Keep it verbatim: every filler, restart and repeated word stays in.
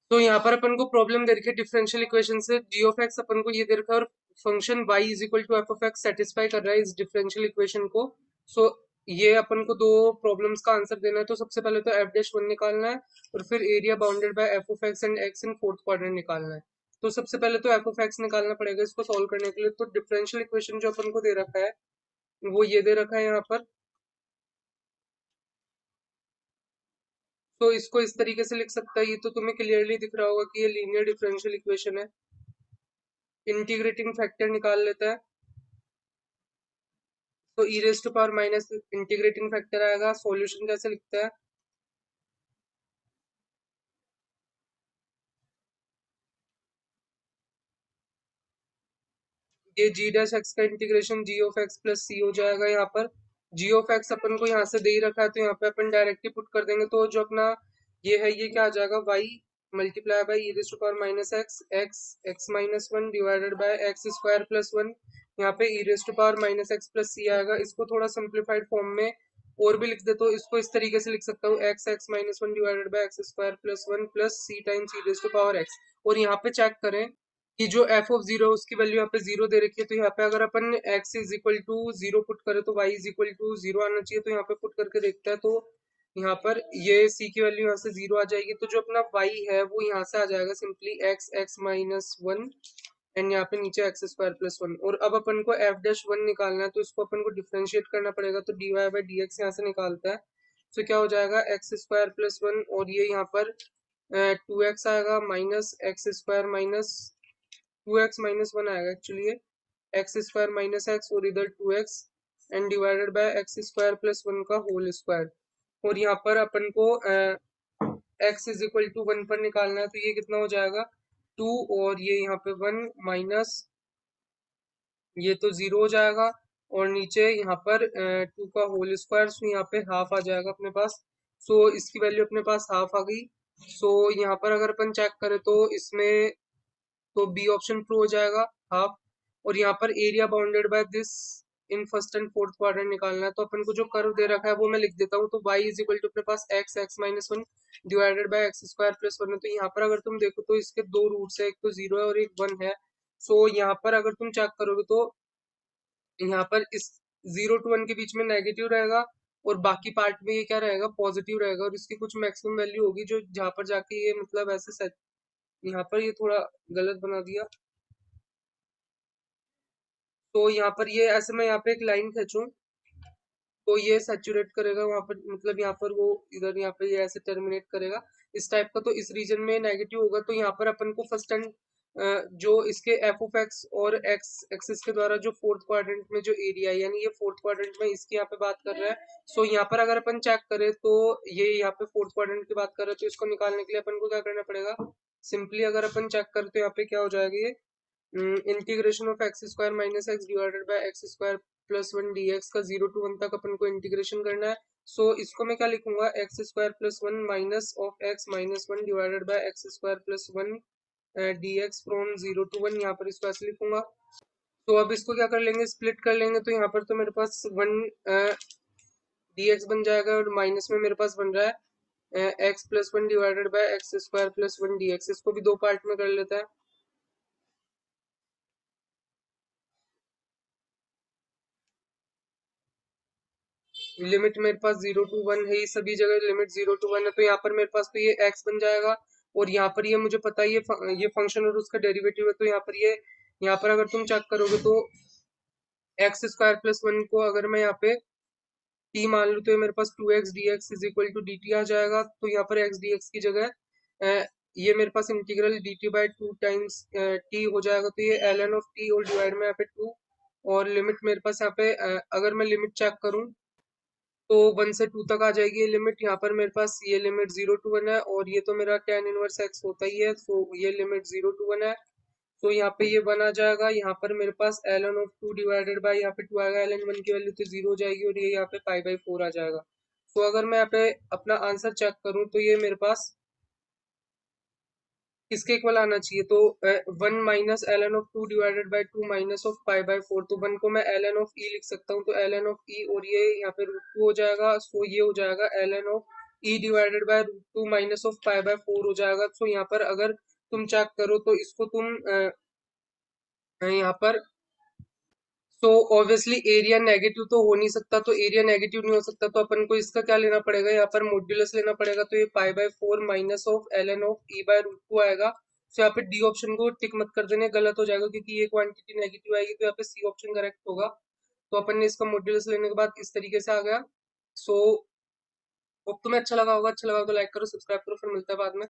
तो यहाँ पर अपन को प्रॉब्लम दे रखी है डिफरेंशियल इक्वेशन से, जी ऑफ एक्स अपन को ये दे रखा है और function y is equal to F of X satisfy कर रहा है इस डिफरेंशियल इक्वेशन को। सो ये अपन को दो प्रॉब्लम्स का आंसर देना है। तो सबसे पहले तो एफ डैश वन निकालना है और फिर area bounded by F of X and X in fourth quadrant निकालना है। तो सबसे पहले तो एफ ऑफ एक्स निकालना पड़ेगा इसको सॉल्व करने के लिए। तो डिफरेंशियल इक्वेशन जो अपन को दे रखा है वो ये दे रखा है यहाँ पर। तो इसको इस तरीके से लिख सकता है, ये तो तुम्हें क्लियरली दिख रहा होगा कि ये लीनियर डिफरेंशियल इक्वेशन है। इंटीग्रेटिंग फैक्टर निकाल लेता है तो E raise to power minus integrating factor आएगा। सॉल्यूशन कैसे लिखता है, ये जी डैश एक्स का integration G of X plus C हो जाएगा। यहाँ पर जी ऑफ एक्स अपन को यहाँ से दे ही रखा है तो यहाँ पे अपन डायरेक्टली पुट कर देंगे। तो जो अपना ये है ये क्या आ जाएगा, Y multiply by E raise to power minus X X x minus one divided by x square plus one. यहाँ पे E raise to power minus X plus C आएगा। इसको थोड़ा सिंप्लीफाइड फॉर्म में और भी लिख दे तो इसको इस तरीके से लिख सकता हूँ, x x minus one divided by x square plus one plus c times e raise to power x. और यहाँ पे चेक करें कि जो एफ ऑफ जीरो उसकी वैल्यू यहाँ पे जीरो दे रखी है। तो यहाँ पे अगर अपन x is equal to zero put करें तो y is equal to zero आना चाहिए। तो यहाँ पे पुट करके देखते हैं तो यहाँ पर ये सी की वैल्यू यहाँ से जीरो आ जाएगी। तो जो अपना वाई है वो यहाँ से आ जाएगा simply x x minus one and यहाँ पे नीचे एक्स स्क्वायर प्लस वन। और अब अपन को एफ डैश वन निकालना है तो इसको अपन को डिफ्रेंशिएट करना पड़ेगा। तो d y by d x यहाँ से निकालता है तो क्या हो जाएगा, एक्स स्क्वायर प्लस वन और ये यहाँ पर टू एक्स आएगा minus x square minus two x minus one आएगा एक्चुअली ये एक्स स्क्वायर माइनस एक्स और इधर two x and divided by x square plus one का होल स्क्वायर। और यहाँ पर अपन को x is equal to one पर निकालना है तो ये कितना हो जाएगा, टू और ये यहाँ पे वन माइनस ये तो जीरो हो जाएगा और नीचे यहाँ पर टू का होल स्क्वायर। सो यहाँ पे हाफ आ जाएगा अपने पास। सो इसकी वैल्यू अपने पास हाफ आ गई। सो यहाँ पर अगर अपन चेक करें तो इसमें तो बी ऑप्शन ट्रू हो जाएगा, हाफ। और यहाँ पर area bounded by this in first and fourth quadrant निकालना है। तो अपन को जो कर्व दे रखा है वो मैं लिख देता हूँ। तो y इज इक्वल टू अपने पास x x minus one divided by x square plus one है। तो यहाँ पर अगर तुम देखो तो इसके दो रूट्स है, एक तो जीरो है और एक वन है। सो यहाँ पर अगर तुम चेक करोगे तो यहाँ पर इस जीरो टू वन के बीच में नेगेटिव रहेगा और बाकी पार्ट में ये क्या रहेगा, पॉजिटिव रहेगा। और इसकी कुछ मैक्सिमम वैल्यू होगी जो जहाँ पर जाके ये मतलब ऐसे सेट, यहाँ पर ये थोड़ा गलत बना दिया। तो यहाँ पर ये ऐसे मैं यहाँ पे एक लाइन खींचूं तो ये सैचुरेट करेगा वहां पर, मतलब यहाँ पर वो इधर यहाँ पे ये ऐसे टर्मिनेट करेगा इस टाइप का। तो इस रीजन में नेगेटिव होगा। तो यहाँ पर अपन को फर्स्ट एंड जो इसके एफ ऑफ एक्स और एक्स एक्सिस के द्वारा जो फोर्थ क्वाड्रेंट में जो एरिया है यानी ये फोर्थ क्वाड्रेंट में इसकी यहाँ पे बात कर रहा है। सो यहाँ पर अगर अपन चेक करें तो ये यहाँ पे फोर्थ क्वाड्रेंट की बात कर रहे हैं तो इसको निकालने के लिए अपन को क्या करना पड़ेगा, सिंपली अगर अपन चेक करें तो यहाँ पे क्या हो जाएगा, ये integration of x square minus x divided by x square plus one d x का जीरो टू वन तक अपन को इंटीग्रेशन करना है। सो so, इसको मैं क्या लिखूंगा, x square plus one minus of x minus one divided by x square plus one d x from zero to one, यहाँ पर इसको ऐसे लिखूंगा। तो अब इसको क्या कर लेंगे, स्प्लिट कर लेंगे। तो यहाँ पर तो मेरे पास वन डी एक्स बन जाएगा और माइनस में मेरे पास बन रहा है x plus one divided by x square plus one d x. इसको भी दो पार्ट में कर लेता है। लिमिट मेरे पास जीरो टू वन है, ये सभी जगह लिमिट जीरो टू वन है। तो यहाँ पर मेरे पास तो ये एक्स बन जाएगा और यहाँ पर ये मुझे पता है ये फ, ये फंक्शन और उसका डेरिवेटिव है। तो यहाँ पर ये यहाँ पर अगर तुम चेक करोगे तो एक्स स्क्वायर प्लस वन को अगर मैं यहाँ पे टी मान लूँ तो ये मेरे पास two x d x is equal to d t आ जाएगा। तो यहाँ पर एक्स डी एक्स की जगह अ, ये मेरे पास integral d t by two times t हो जाएगा। तो ये एल एन ऑफ टी और डिवाइड में यहाँ पे टू और लिमिट मेरे पास यहाँ पे अ, अगर मैं लिमिट चेक करूँ तो वन से टू तक आ जाएगी ये लिमिट। यहाँ पर मेरे पास ये लिमिट जीरो टू वन है और ये तो मेरा टेन इनवर्स एक्स होता ही है। तो ये लिमिट जीरो टू वन है। तो यहाँ पे ये वन आ जाएगा। यहाँ पर मेरे पास l n of two divided by यहाँ पे टू आएगा, एल एन वन की वैल्यू तो जीरो हो जाएगी और ये यहाँ पे पाई बाई फोर आ जाएगा। तो अगर मैं यहाँ पे अपना आंसर चेक करूँ तो ये मेरे पास किसके इक्वल आना चाहिए, तो one minus l n of two divided by two minus of pi by four. तो वन को मैं एल एन ऑफ ई लिख सकता हूँ। तो एल एन ऑफ ई और ये यहाँ पे रूट टू हो जाएगा। सो ये हो जाएगा l n of e divided by root two minus of pi by four हो जाएगा। सो यहाँ पर अगर तुम चेक करो तो इसको तुम अ, यहाँ पर सो ऑब्वियसली एरिया नेगेटिव तो हो नहीं सकता, तो एरिया नेगेटिव नहीं हो सकता तो अपन को इसका क्या लेना पड़ेगा, यहाँ पर मॉड्यूलस लेना पड़ेगा। तो ये pi by four minus of l n of e by root two आएगा। तो यहाँ पे डी ऑप्शन को टिक मत कर देने, गलत हो जाएगा क्योंकि ये क्वांटिटी नेगेटिव आएगी, तो यहाँ पे सी ऑप्शन करेक्ट होगा। तो अपन ने इसका मॉड्यूलस लेने के बाद इस तरीके से आ गया। सो होप तुम्हें अच्छा लगा होगा, अच्छा लगा तो लाइक करो, सब्सक्राइब करो, फिर मिलता है बाद में।